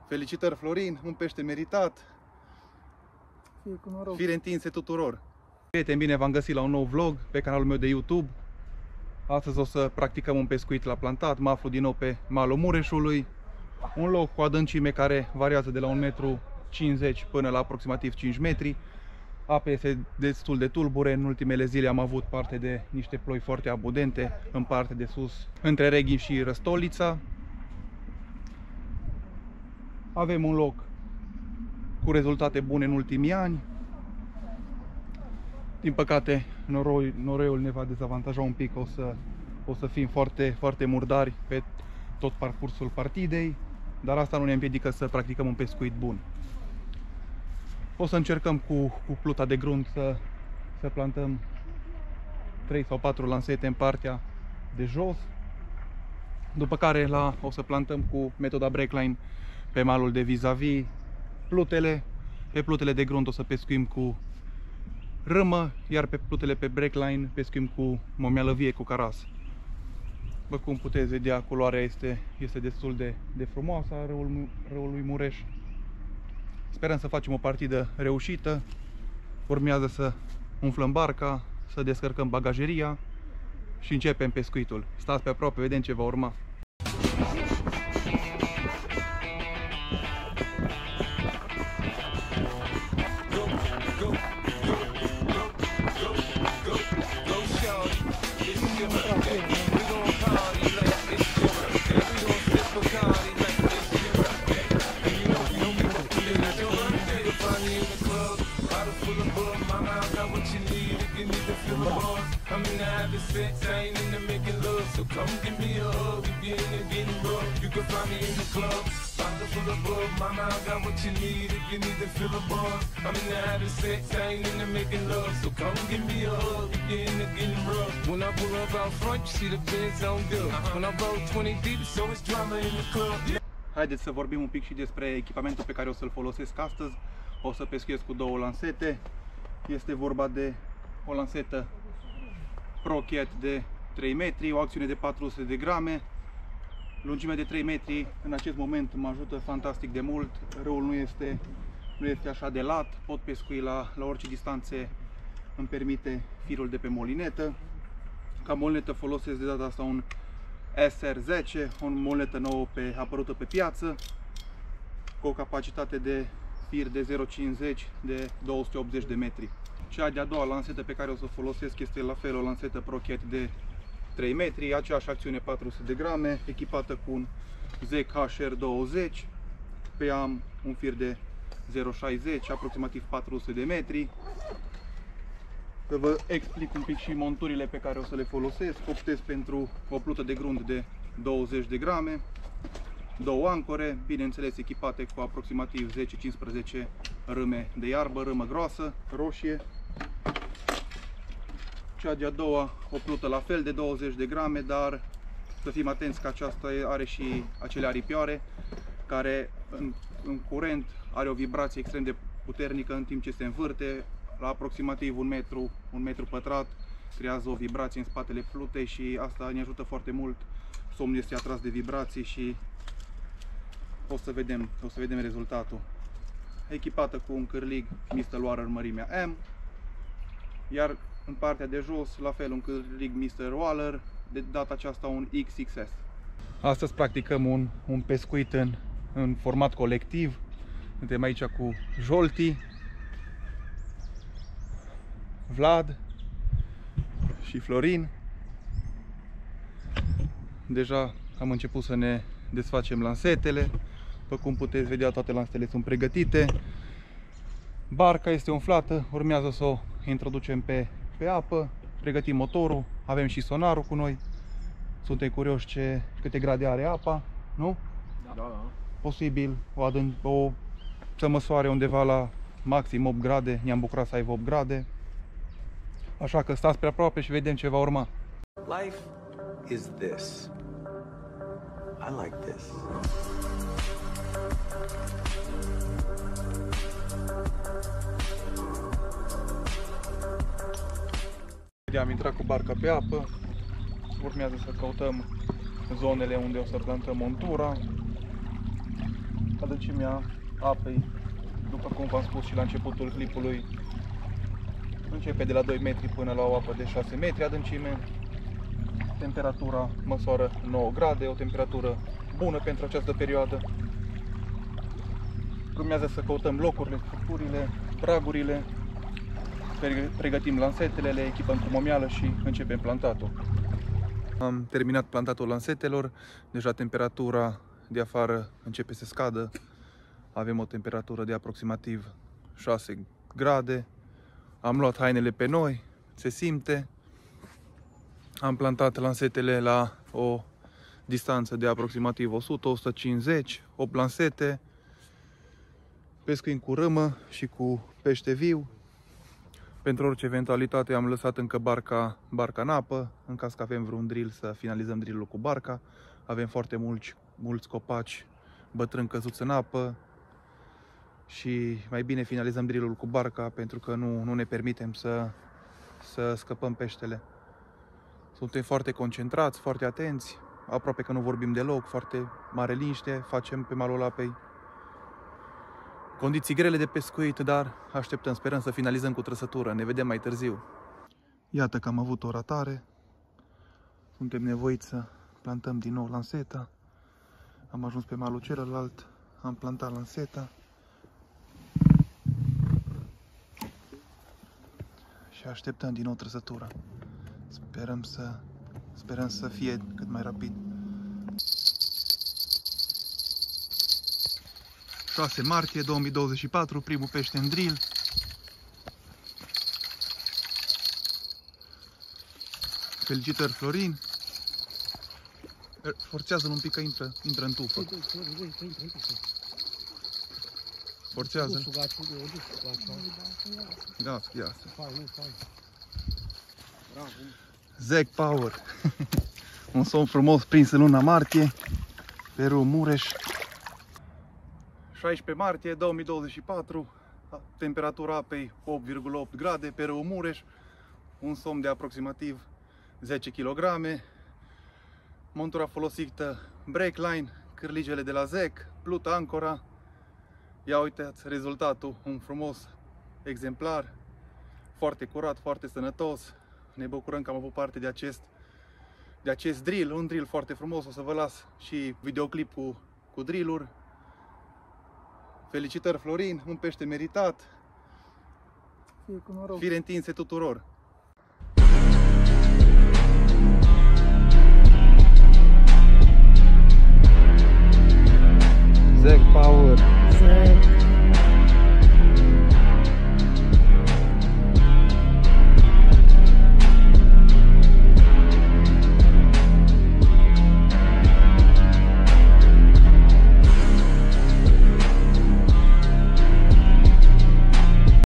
Felicitări, Florin, un pește meritat. Fire întinse tuturor. Prieteni, bine v-am găsit la un nou vlog pe canalul meu de YouTube. Astăzi o să practicăm un pescuit la plantat. Mă aflu din nou pe malul Mureșului. Un loc cu adâncime care variază de la 1,50 m până la aproximativ 5 metri. Apa este destul de tulbure. În ultimele zile am avut parte de niște ploi foarte abundente în partea de sus, între Reghin și Răstolița. Avem un loc cu rezultate bune în ultimii ani. Din păcate, noroiul ne va dezavantaja un pic, o să fim foarte murdari pe tot parcursul partidei, dar asta nu ne împiedică să practicăm un pescuit bun. O să încercăm cu pluta de grunt să plantăm 3 sau 4 lansete în partea de jos, după care o să plantăm cu metoda breakline pe malul de vis-a-vis plutele. Pe plutele de grunt o să pescuim cu râmă, iar pe plutele pe breakline pescuim cu momeală vie cu caras. După cum puteți vedea, culoarea este destul de frumoasă a râului Mureș. Sperăm să facem o partidă reușită. Urmează să umflăm barca, să descărcăm bagajeria și începem pescuitul. Stați pe aproape, vedem ce va urma. Haideți să vorbim un pic și despre echipamentul pe care o să-l folosesc astăzi. O să pescuiesc cu 2 lansete. Este vorba de o lansetă Pro-Cat de 3 metri, o acțiune de 400 de grame, lungime de 3 metri. În acest moment mă ajută fantastic de mult. Râul nu este așa de lat, pot pescui la orice distanțe îmi permite firul de pe molinetă. Ca molinetă folosesc de data asta un SR10, o molinetă nouă apărută pe piață, cu o capacitate de fir de 0,50 de 280 de metri. Cea de-a doua lansetă pe care o să o folosesc este la fel o lansetă Pro-Cat de 3 metri, aceeași acțiune 400 de grame, echipată cu un ZEC HR20. Pe ea am un fir de 0,60, aproximativ 400 de metri. Să vă explic un pic și monturile pe care o să le folosesc. Optez pentru o plută de grunt de 20 de grame, 2 ancore, bineînțeles echipate cu aproximativ 10-15 râme de iarbă, râmă groasă, roșie. Cea de-a doua, o plută la fel de 20 de grame, dar să fim atenți că aceasta are și acele aripioare care în curent are o vibrație extrem de puternică în timp ce se învârte. La aproximativ un metru pătrat creează o vibrație în spatele plutei și asta ne ajută foarte mult. Somnul este atras de vibrații și o să vedem rezultatul. Echipată cu un cârlig Mr. Waller mărimea M, iar în partea de jos la fel un cârlig Mr. Waller, de data aceasta un XXS. Astăzi practicăm un pescuit în format colectiv. Suntem aici cu Jolti, Vlad și Florin. Deja am început să ne desfacem lansetele. După cum puteți vedea, toate lansetele sunt pregătite. Barca este umflată, urmează să o introducem pe apă, pregătim motorul, avem și sonarul cu noi. Suntem curioși câte grade are apa, nu? Da. Posibil să măsoare undeva la maxim 8 grade, ne-am bucurat să aibă 8 grade. Așa că stați pe aproape și vedem ce va urma. Life is this. I like this. Am intrat cu barca pe apă. Urmează să căutăm zonele unde o să plantăm montura. Adâncimea apei, după cum v-am spus și la începutul clipului, începe de la 2 metri până la o apă de 6 metri adâncime. Temperatura măsoară 9 grade, o temperatură bună pentru această perioadă. Urmează să căutăm locurile, structurile, pragurile, pregătim lansetele, le echipăm cu momială și începem plantatul. Am terminat plantatul lansetelor, deja temperatura de afară începe să scadă. Avem o temperatură de aproximativ 6 grade. Am luat hainele pe noi, se simte. Am plantat lansetele la o distanță de aproximativ 100-150, 8 lansete. Pescuim cu râmă și cu pește viu. Pentru orice eventualitate am lăsat încă barca în apă, în caz că avem vreun drill să finalizăm drillul cu barca. Avem foarte mulți copaci bătrâni căzuți în apă și mai bine finalizăm drillul cu barca pentru că nu ne permitem să scăpăm peștele. Suntem foarte concentrați, foarte atenți, aproape că nu vorbim deloc, foarte mare liniște facem pe malul apei. Condiții grele de pescuit, dar așteptăm, sperăm să finalizăm cu trăsătură. Ne vedem mai târziu. Iată că am avut o ratare. Suntem nevoiți să plantăm din nou lanseta. Am ajuns pe malul celălalt, am plantat lanseta. Și așteptăm din nou trăsătura. Sperăm să fie cât mai rapid. 6 martie 2024, primul pește în drill. Felicitări, Florin. Forțează-l un pic că intră în tufă. Forțează-l. Ia. Zeg Power. Un somn frumos prins în luna martie pe râul Mureș. 16 martie 2024, temperatura apei 8,8 grade pe râul Mureș, un somn de aproximativ 10 kg, montura folosită Breakline, cârligele de la Zeg, pluta ancora. Ia uitați rezultatul, un frumos exemplar, foarte curat, foarte sănătos. Ne bucurăm că am avut parte de acest drill, un drill foarte frumos. O să vă las și videoclip cu drill-uri. Felicitări, Florin, un pește meritat. Fire întinse tuturor. Zeg Power.